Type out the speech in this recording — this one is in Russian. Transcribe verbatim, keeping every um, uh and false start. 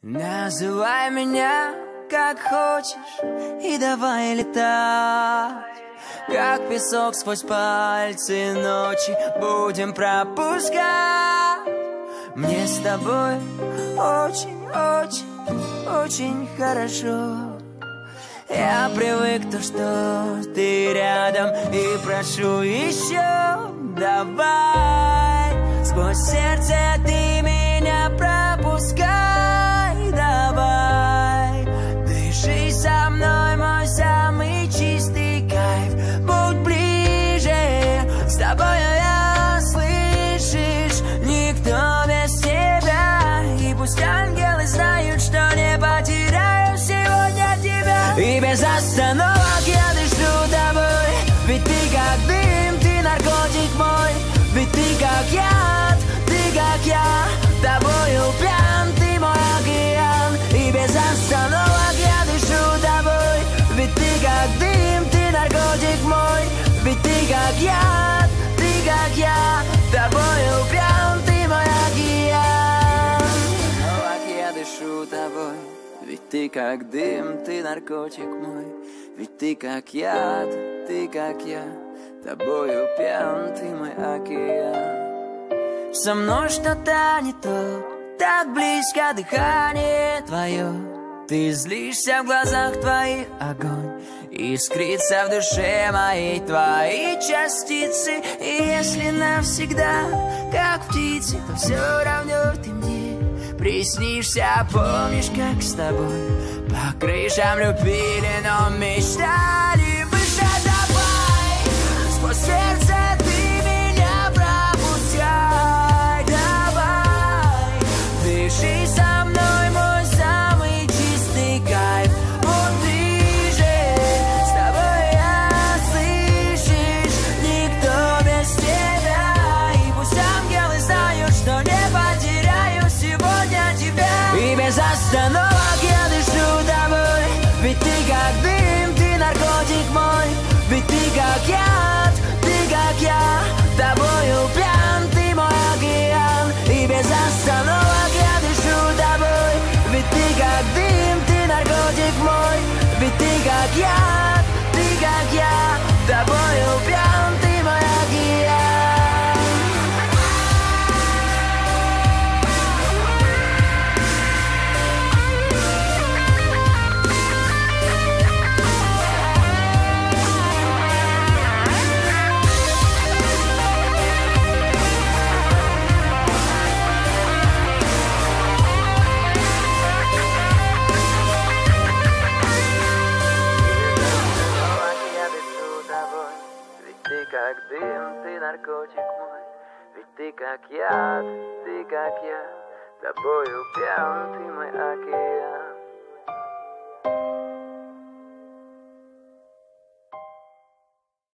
Называй меня как хочешь и давай летать, как песок сквозь пальцы ночи будем пропускать. Мне с тобой очень, очень, очень хорошо. Я привык то, что ты рядом, и прошу еще. Давай, сквозь сердце ты меня пропускай. Давай, дыши со мной, мой самый чистый кайф. Будь ближе, с тобой я, слышишь, никто без тебя. И пусть ангелы знают, что не потеряю сегодня тебя. И без остановок я дышу тобой, ведь ты как дым, ты наркотик мой. Ведь ты как яд, ты как я, тобою пьян, ты мой океан. И без остановок я дышу тобой, ведь ты как дым, ты наркотик мой. Ведь ты как яд, ты как я, тобою пьян, ты мой океан. Остановок я дышу тобой, ведь ты как дым, ты наркотик мой. Ведь ты как яд, ты как я, тобою пьян, ты мой океан. Со мной что-то не то, так близко дыхание твое. Ты злишься в глазах твоих огонь, искрится в душе моей твои частицы. И если навсегда, как птицы, то все равно ты мне приснишься. Помнишь, как с тобой по крышам любили, но мечтали выше. Давай, сквозь сердце ты меня пропускай. Давай, дыши со мной, мой самый чистый кайф. Вот ближе, с тобой я, слышишь, никто без тебя. И пусть ангелы знают, что не потеряю сегодня тебя. И без остановок я дышу тобой, ведь ты как дым, ты наркотик мой. Ведь ты как яд, ты как я, тобою пьян, ты мой океан. И без остановок я дышу тобой, ведь ты как дым, ты наркотик мой. Ведь ты как яд, ты как я, тобою пьян, ты мой океан. Ты как дым, ты наркотик мой. Ведь ты как яд, ты как я, тобою пьян, ты мой океан.